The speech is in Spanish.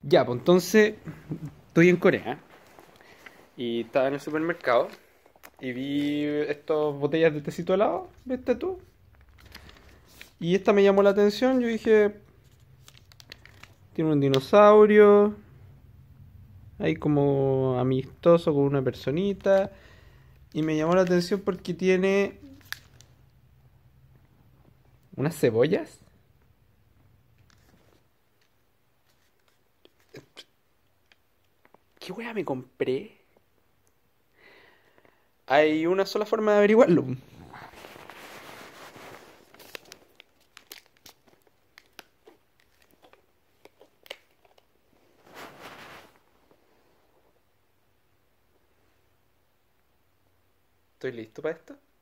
Ya, pues entonces estoy en Corea y estaba en el supermercado y vi estas botellas de tecito helado, ¿viste tú? Y esta me llamó la atención, yo dije, tiene un dinosaurio, ahí como amistoso con una personita, y me llamó la atención porque tiene unas cebollas. ¿Qué wea me compré? Hay una sola forma de averiguarlo. ¿Estoy listo para esto?